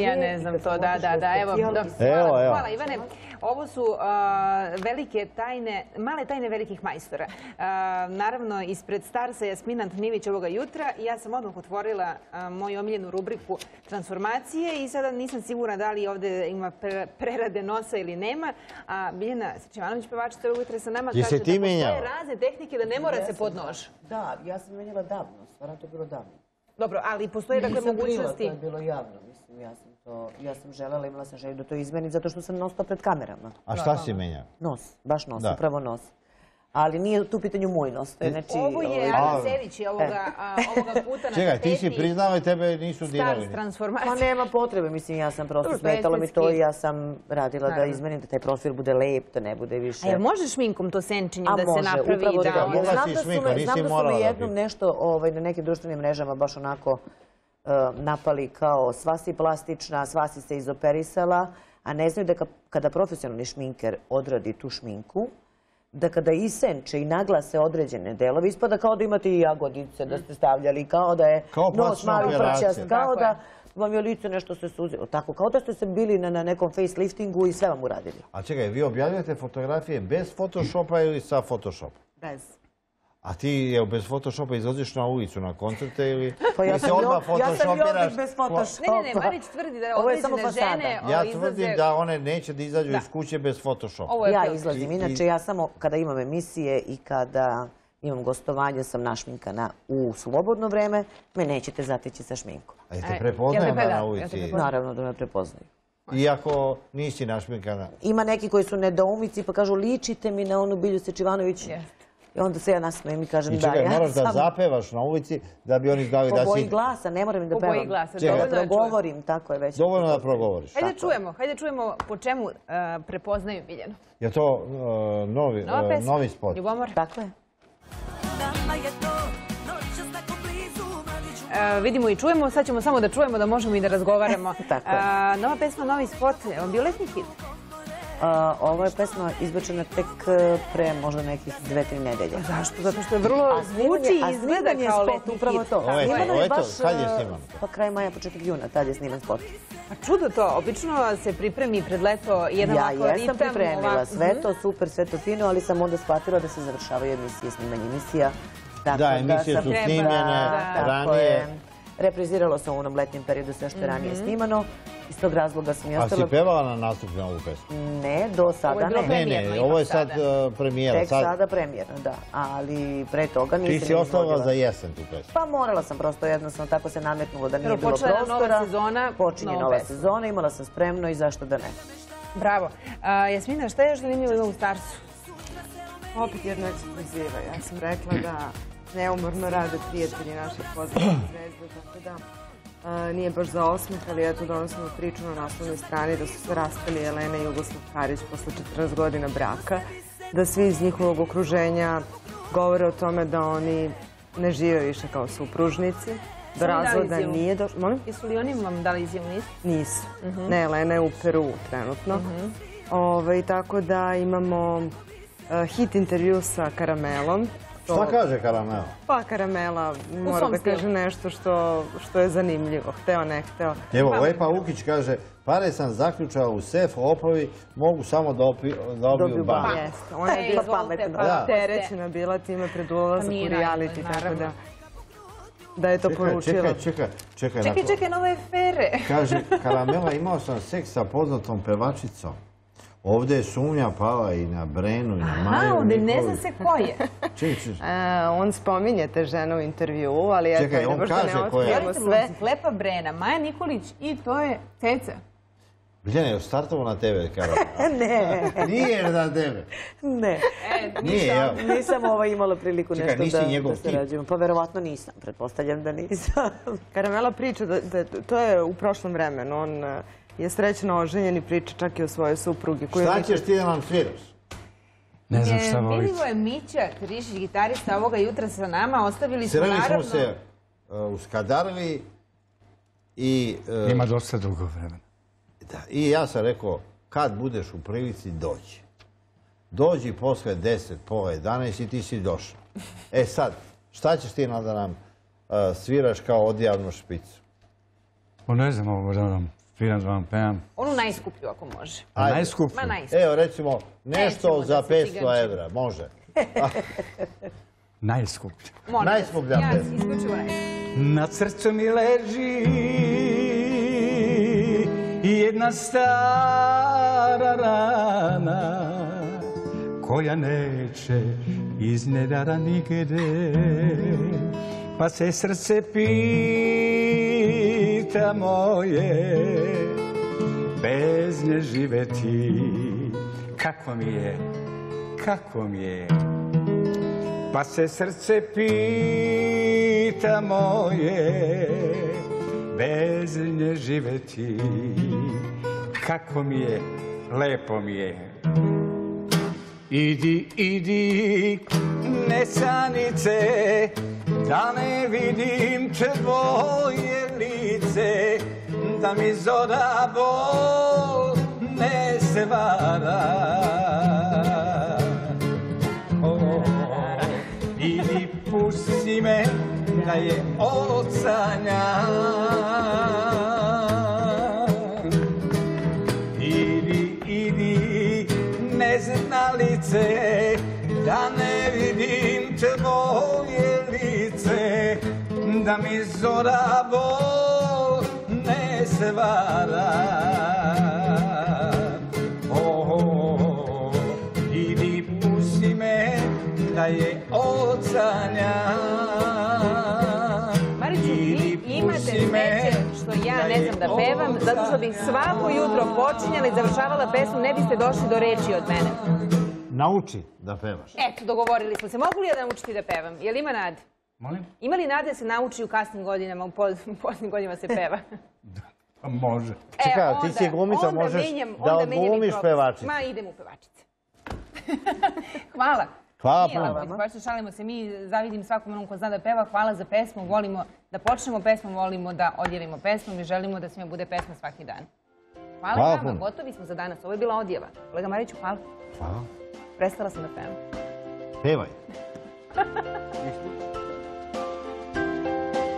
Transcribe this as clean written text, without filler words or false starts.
ja ne znam to, da, evo. Hvala Ivane. Ovo su velike tajne, male tajne velikih majstora. Naravno, ispred Starsa Jasmina Antonijević ovoga jutra. Ja sam odmah otvorila moju omiljenu rubriku transformacije i sada nisam sigurna da li ovdje ima prerade nosa ili nema. A Biljana Sečevanović, pevačica ovog jutra sa nama, kaže da postoje razne tehnike da ne mora se pod nož. Da, ja sam menjala davno, stvarno to je bilo davno. Dobro, ali postoje dakle mogućnosti... To je bilo javno, mislim, ja sam želela, imala sam želju da to izmenim zato što sam non stop pred kamerama. A šta si menjao? Nos, baš nos, upravo nos. Ali nije tu u pitanju moj nos. Ovo je Ana Sedić ovoga puta na tapeti. Čekaj, ti si priznao i tebe nisu dirali. Stars transformacija. Pa nema potrebe, mislim, ja sam prosto smetalo mi to i ja sam radila da izmenim, da taj profil bude lep, da ne bude više... A jel može šminkom to senčenje da se napravi? Čekaj, mogla si šminkom, nisi morala da bi. Znam da su mi jednom nešto na nekim društvenim mrežama baš onako napali kao sva si plastična, sva si se izoperisala, a ne znaju da kada profesionalni šminker odradi tu šminku, da kada isenče i naglase određene delove, ispada kao da imate i jagodice da ste stavljali, kao da je nos mali prčast, kao da vam je lice nešto se suzilo. Tako, kao da ste se bili na nekom faceliftingu i sve vam uradili. A čekaj, vi objavljate fotografije bez Photoshopa ili sa Photoshopom? Bez. A ti bez Photoshopa izlaziš na ulicu, na koncerte ili... Pa ja sam i ovdje bez Photoshopa. Ne, Marić tvrdi da određene žene... Ja tvrdim da one neće da izađu iz kuće bez Photoshopa. Ja izlazim. Inače, ja samo kada imam emisije i kada imam gostovanje, sam našminkana u slobodno vreme, me nećete zateći sa šminkom. A te prepoznaju na ulici? Naravno da me prepoznaju. Iako nisi našminkana? Ima neki koji su nedoumici pa kažu ličite mi na onu Bilju Sečivanović. I onda se ja nasmijem i kažem da ja sam... I čekaj, moraš da zapevaš na ulici da bi oni znali da si... Po boji glasa, ne moram da pevam. Po boji glasa, dovoljno da progovorim, tako je već. Dovoljno da progovoriš. Hajde čujemo po čemu prepoznaju Biljanu. Je to novi spot? Ljubomor? Tako je. Vidimo i čujemo, sad ćemo samo da čujemo da možemo i da razgovaramo. Nova pesma, novi spot, bio letnji hit? Ovo je pesma izbačena tek pre možda nekih 2-3 nedelje. Zašto? Zato što je vrlo zvuči i izgleda kao letnji hit. Ovo je to, kad je sniman? Pa kraj maja, početak juna, tad je sniman spot. A čudo to, obično se pripremi pred leto jedan ovako ritam. Ja jesam pripremila sve to, super, sve to fino, ali sam onda shvatila da se završavaju emisije, snimanje emisija. Da, emisije su snimljene ranije. Repriziralo sam u onom letnjem periodu sve što je ranije snimano. Iz tog razloga sam i ostala... A si pevala na nastup na ovu pesmu? Ne, do sada ne. Ne, ovo je sad premijera. Tek sada premijera, da. Ali pre toga nisam... Ti si ostavila za jesen tu pesmu? Pa morala sam prosto jednostavno, tako se nametnulo da nije bilo prostora. Počinje nova sezona, imala sam spremno i zašto da ne. Bravo. Jasmina, šta je još zanimljivo ima u Starsu? Opet jedna ekskluziva. Ja sam rekla da neumorno rade prijatelji naših poznatih zvezda, tako da nije baš za osmeh, ali eto donosimo priču na naslovnoj strani da su se rastali Elena i Jugoslav Karić posle 14 godina braka, da svi iz njihovog okruženja govore o tome da oni ne žive više kao supružnici, do razvoda nije došlo. Molim? Jesu li oni vam dali izjavu? Nisu. Ne, Elena je u Peru trenutno. Tako da imamo hit intervju sa Karamelom. Šta kaže Karamela? Pa Karamela mora da kaže nešto što je zanimljivo. Hteo, ne hteo. Evo, Lepa Ukić kaže, pare sam zaključao u sef, opovi, mogu samo da dobiju ban. Ona je bila pametna. Terećena bila time pred ulazak u reality, tako da je to poručila. Čekaj, nove afere. Kaže, Karamela, imao sam seks sa poznatom pevačicom. Ovdje je sumnja pala i na Brenu i na Maju. Ovdje ne zna se ko je. On spominje te žene u intervju, ali čekaj, on kaže ko je. Lepa Brena, Maja Nikolić i to je Ceca. Biljana, je startovo na tebe, Karamela? Ne. Nije na tebe? Ne. Nisam imala priliku nešto da sarađujem. Pa verovatno nisam, pretpostavljam da nisam. Karamela priča da to je u prošlom vremenu. On je srećno oženjen i priča čak i o svojoj suprugi. Šta ćeš ti da nam sviraš? Ne znam šta volite. Milivo je Mića Krišić, gitarista, ovoga jutra sa nama. Ostavili smo naravno... Sreli smo se u Skadarli i... Ima dosta dugo vremena. I ja sam rekao, kad budeš u prilici, dođi. Dođi posle 10, pola 11 i ti si došao. E sad, šta ćeš ti da nam sviraš kao odjavnu špicu? Ne znam ovo da nam Sviram da vam pevam. Onu najskuplju ako može. Ajde. Najskuplju. Ma najskuplju. Evo, recimo, nešto Recimo za da se 500 ciganči. evra, može. Najskuplju. Molim vas. Najskuplja Ja pesma. isključivo najskuplju. Na srcu mi leži jedna stara rana koja neće iznedara nigde, pa se srce pita moje, bez nje živeti, kako mi je, pa se srce pita moje, bez nje živeti, kako mi je, lepo mi je. Idi, nesanice, da ne vidim tvoje lice, da mi zora bol ne svara. Idi, pusti me da je ocanjam. Idi, neznalice, da ne vidim tvoje lice, da mi zora bol ne svara. Idi, pusti me da je ocanjam. Mariću, vi imate sreće što ja ne znam da pevam, zato što bih svako jutro počinjala i završavala pesmu, ne biste došli do reči od mene. Nauči da pevaš. Eto, dogovorili smo se. Mogu li ja da naučiti da pevam? Je li ima nade? Molim? Ima li nade da se nauči u kasnim godinama, u posljednjim godinama se peva? Pa može. Čekaj, ti si glumica, možeš da odglumiš pevačicu. Ma, idem u pevačice. Hvala. Hvala Nije puno. lako, baš se šalimo se. Mi zavidim svakom onom ko zna da peva. Hvala za pesmu. Volimo da počnemo pesmom, volimo da odjevimo pesmom i želimo da svima bude pesma svaki dan. Hvala Hvala i vama. puno. Gotovi smo za danas. Ovo je bila odjeva. Kolega Mariću, hvala. Hvala. Prestala sam da pevam. Pevaj.